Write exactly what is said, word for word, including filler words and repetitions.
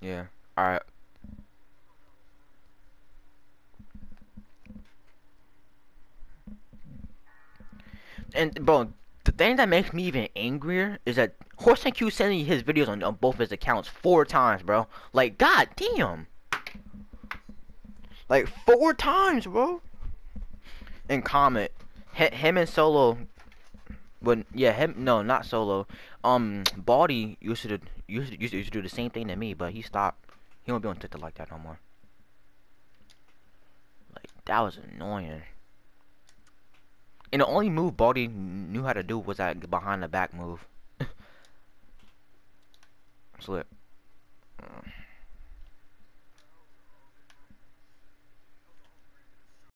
Yeah. Alright. And bro, the thing that makes me even angrier is that Horse and Q sending his videos on, on both his accounts four times, bro. Like, god damn. Like four times, bro. And comment. H him and Solo. When yeah, him no, not Solo. Um, Baldy used to used to, used to used to do the same thing to me, but he stopped. He won't be on TikTok like that no more. Like that was annoying. And the only move Baldy knew how to do was that behind the back move. Slip.